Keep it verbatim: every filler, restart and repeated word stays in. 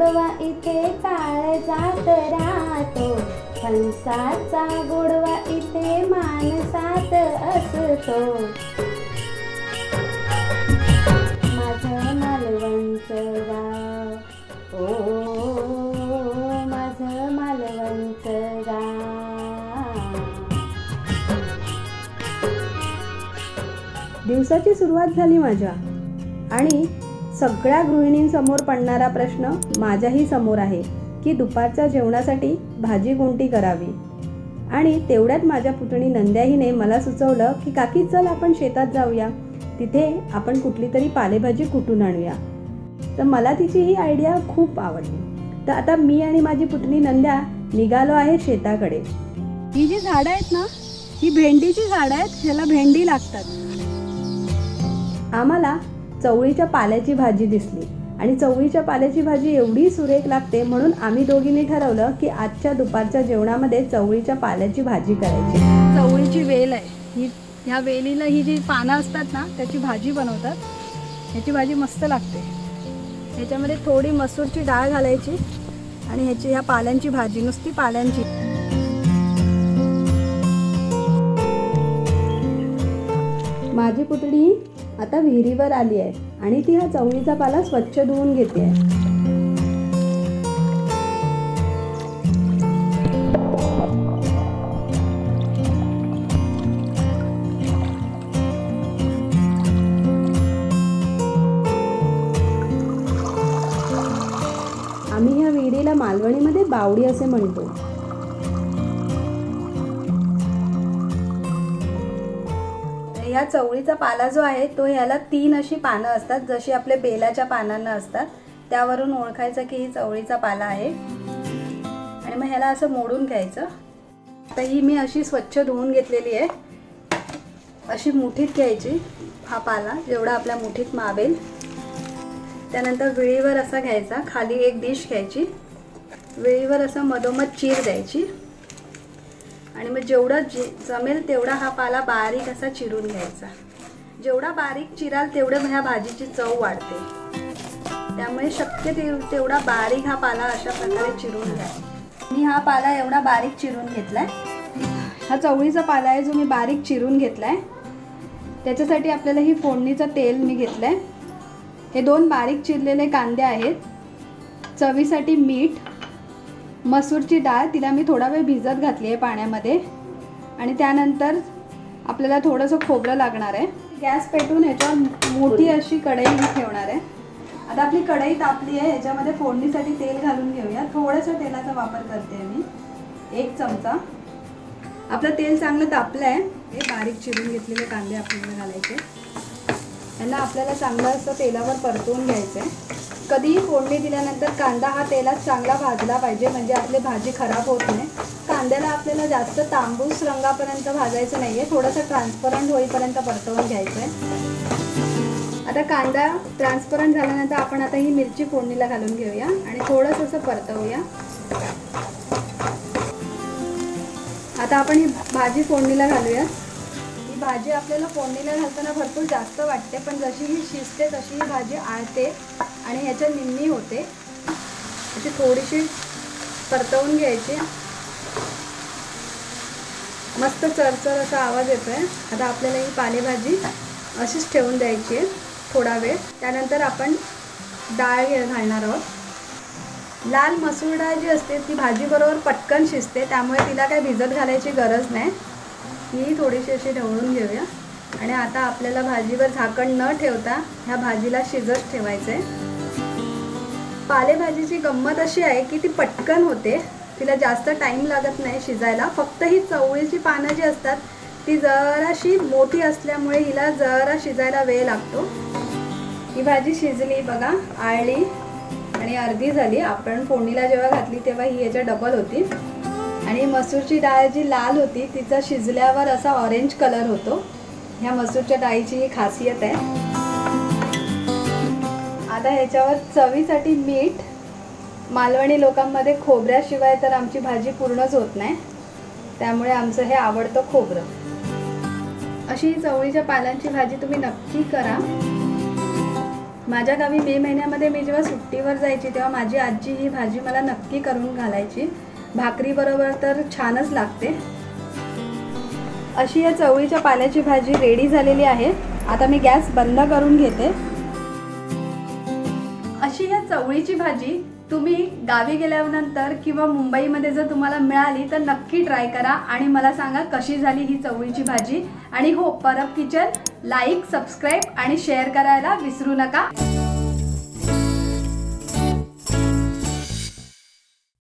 गोडवा इथे काळजात राहतो, फणसाचा गोडवा इथे मानसात असतो. माझं मालवणचं गाव, ओ माझं मालवणचं गाव. दिवसाची सुरुवात झाली माझ्या, आणि सगळ्या गृहिणींसमोर पडणारा प्रश्न माझ्याही समोर आहे की दुपारच्या जेवणासाठी भाजी कोणती करावी. आणि तेवढ्यात माझ्या पुतणी नंद्याहीने मला सुचवलं की काकी चल आपण शेतात जाऊया, तिथे आपण कुठली तरी पालेभाजी कुटून आणूया. तर मला तिची ही आयडिया खूप आवडली. तर आता मी आणि माझी पुतणी नंद्या निघालो आहे शेताकडे. ही जी झाडं आहेत ना, ही भेंडीची झाडं आहेत, ह्याला भेंडी लागतात. आम्हाला चवळीच्या पाल्याची भाजी दिसली, आणि चवळीच्या पाल्याची भाजी एवढी सुरेख लागते म्हणून आम्ही दोघींनी ठरवलं की आजच्या दुपारच्या जेवणामध्ये चवळीच्या पाल्याची भाजी करायची. चवळीची वेल आहे ही, ह्या वेलीला ही जी पानं असतात ना त्याची भाजी बनवतात. ह्याची भाजी मस्त लागते. ह्याच्यामध्ये थोडी मसूरची डाळ घालायची आणि ह्याची ह्या पाल्यांची भाजी, नुसती पाल्यांची. माझी पुतणी आता विहिरीवर आली आहे आणि ती हा चवळीचा पाला स्वच्छ धुवून घेते आहे. आम्ही ह्या विहिरीला मालवणीमध्ये बावडी असे म्हणतो. ह्या चवळीचा पाला जो आहे तो ह्याला तीन अशी पानं असतात, जशी आपले बेलाच्या पानांना असतात. त्यावरून ओळखायचं की ही चवळीचा पाला आहे. आणि मग ह्याला असं मोडून घ्यायचं. आता ही मी अशी स्वच्छ धुवून घेतलेली आहे. अशी मुठीत घ्यायची हा पाला, जेवढा आपल्या मुठीत मावेल. त्यानंतर विळीवर असा घ्यायचा, खाली एक डिश घ्यायची, विळीवर असं मधोमध चीर द्यायची. आणि मग जेवढा जमेल तेवढा हा पाला बारीक असा चिरून घ्यायचा. जेवढा बारीक चिराल तेवढं ह्या भाजीची चव वाढते. त्यामुळे शक्य तेवढा बारीक हा पाला अशा प्रकारे चिरून घ्या. मी हा पाला एवढा बारीक चिरून घेतलाय. हा चवळीचा पाला आहे जो मी बारीक चिरून घेतलाय. त्याच्यासाठी आपल्याला ही फोडणीचं तेल मी घेतलंय. हे दोन बारीक चिरलेले कांदे आहेत, चवीसाठी मीठ, मसूरची डाळ, तिला मी थोडा वेळ भिजत घातली आहे पाण्यामध्ये. आणि त्यानंतर आपल्याला थोडंसं खोबरं लागणार आहे. गॅस पेटवून ह्याच्यावर मोठी अशी कढई ठेवणार आहे. आता आपली कढई तापली आहे, ह्याच्यामध्ये फोडणीसाठी तेल घालून घेऊया. थोडंसं तेलाचा वापर करते मी, एक चमचा. आपलं तेल चांगलं तापलं आहे. हे बारीक चिरून घेतलेले कांदे आपल्याला घालायचे. यांना आपल्याला चांगलं असं तेलावर परतवून घ्यायचं आहे. कधीही फोडणी दिल्यानंतर कांदा हा तेलात चांगला भाजला पाहिजे, म्हणजे आपली भाजी खराब होत नाही. कांद्याला आपल्याला जास्त तांबूस रंगापर्यंत भाजायचं नाही आहे, थोडंसं ट्रान्सपरंट होईपर्यंत परतवून घ्यायचं आहे. आता कांदा ट्रान्सपरंट झाल्यानंतर आपण आता ही मिरची फोडणीला घालून घेऊया आणि थोडंसं असं परतवूया. आता आपण ही भाजी फोडणीला घालूया. ही भाजी आपल्याला फोडणीला घालताना भरपूर जास्त वाटते, पण जशी ही शिजते तशी ही भाजी आळते आणि ह्याच्या निम्मी होते. अशी थोडीशी परतवून घ्यायची. मस्त चरचर असा आवाज येतोय. आता आपल्याला ही पालेभाजी अशीच ठेवून द्यायची आहे थोडा वेळ. त्यानंतर आपण डाळ घालणार आहोत. लाल मसूर डाळ जी असते ती भाजीबरोबर पटकन शिजते, त्यामुळे तिला काही भिजत घालायची गरज नाही. ही थोडीशी अशी ढवळून घेऊया. आणि आता आपल्याला भाजीवर झाकण न ठेवता ह्या भाजीला शिजत ठेवायचं आहे. पालेभाजीची गंमत अशी आहे की ती पटकन होते, तिला जास्त टाईम लागत नाही शिजायला. फक्त ही चवळीची पानं जी असतात ती जराशी मोठी असल्यामुळे हिला जरा शिजायला वेळ लागतो. ही भाजी शिजली बघा, आळली आणि अर्धी झाली. आपण फोडणीला जेव्हा घातली तेव्हा ही याच्या डबल होती. आणि मसूरची डाळ जी लाल होती तिचा शिजल्यावर असा ऑरेंज कलर होतो. ह्या मसूरच्या डाळीची ही खासियत आहे. आता ह्याच्यावर चवीसाठी मीठ. मालवणी लोकांमध्ये खोबऱ्याशिवाय तर आमची भाजी पूर्णच होत नाही, त्यामुळे आमचं हे आवडतं खोबरं. अशी चवळीच्या पालांची भाजी तुम्ही नक्की करा. माझ्या गावी मे महिन्यामध्ये मी जेव्हा सुट्टीवर जायची तेव्हा माझी आजी ही भाजी मला नक्की करून घालायची. भाकरीबरोबर तर छानच लागते. अशी या चवळीच्या पाल्याची भाजी रेडी झालेली आहे. आता मी गॅस बंद करून घेते. अशी या चवळीची भाजी तुम्ही गावी गेल्यानंतर किंवा मुंबईमध्ये जर तुम्हाला मिळाली तर नक्की ट्राय करा आणि मला सांगा कशी झाली ही चवळीची भाजी. आणि हो, परब किचन लाईक, सबस्क्राईब आणि शेअर करायला विसरू नका.